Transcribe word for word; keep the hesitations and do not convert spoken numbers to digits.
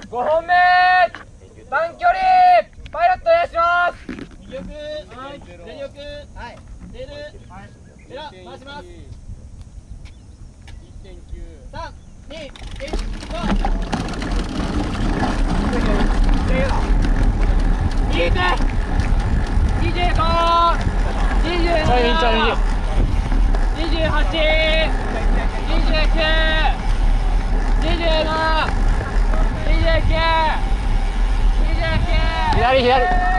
ごほんめ短距離パイロットお願いします。 右奥、はい、左奥、はい、出る、はい、エラ回します。いってんきゅう、さん、に、いち、ゴー。 右手にじゅうご、にじゅうなな、にじゅうはち、にじゅうきゅう、にじゅうなな、にじゅうきゅう、にじゅうきゅう、左左